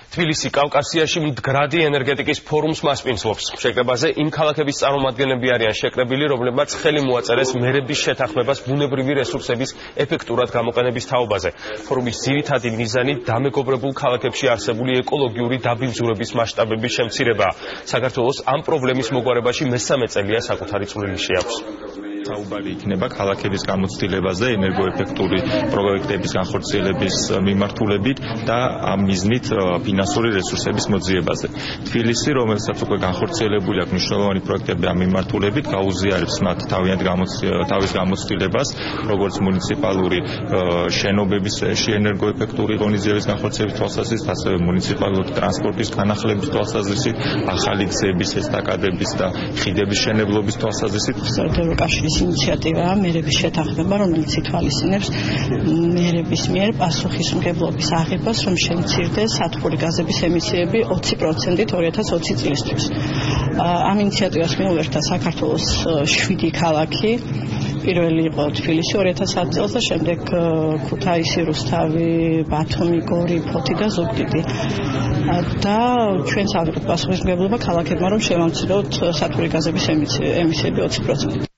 თბილისი კავკასიაში მდგრადი ენერგეტიკის ფორუმს მასპინძლობს. შეკრებაზე იმ ქალაქების წარმომადგენლები არიან შეკრებილი, რომლებმაც ხელი მოაწერეს მერების შეთანხმებას ბუნებრივი რესურსების ეფექტურად გამოყენების თაობაზე. ფორუმის ძირითადი მიზანი დამეგობრებულ ქალაქებში არსებული ეკოლოგიური დაბინძურების მასშტაბების შემცირებაა. საქართველოს ამ პრობლემის მოგვარებაში მესამე წელია საკუთარი წვლილი შეაქვს. საუბარი იქნება ქალაქების გამოცდილებაზე, ენერგოეფექტური პროექტების განხორციელების მიმართულებით და ამ მიზნით ფინანსური რესურსების მოძიებაზე. თბილისი, რომელსაც უკვე განხორციელებული აქვს მნიშვნელოვანი პროექტები ამ მიმართულებით, გაუზიარებს მათ თავის გამოცდილებას, როგორც მუნიციპალური შენობების ენერგოეფექტური ღონისძიების განხორციელების თვალსაზრისით, ასევე მუნიციპალური ტრანსპორტის განახლების თვალსაზრისით, ახალი გზების, ესტაკადების და ხიდების შენებლობის თვალსაზრისით. ინიციატივაა მერების შეთანხმება, რომელიც ითვალისწინებს მერების მიერ პასუხისმგებლობის აღებას, რომ შემცირდეს სათბური გაზების ემისიები 20%-ით 2020 წლისთვის. ამ ინიციატივას მიუერთდა საქართველოს 7 ქალაქი. პირველი იყო თბილისი 2010 წელს და შემდეგ ქუთაისი, რუსთავი, ბათუმი, გორი, ფოთი და ზუგდიდი. და ჩვენს ავიღეთ პასუხისმგებლობა ქალაქებმა, რომ შევამციროთ სათბური გაზების ემისიები 20%-ით.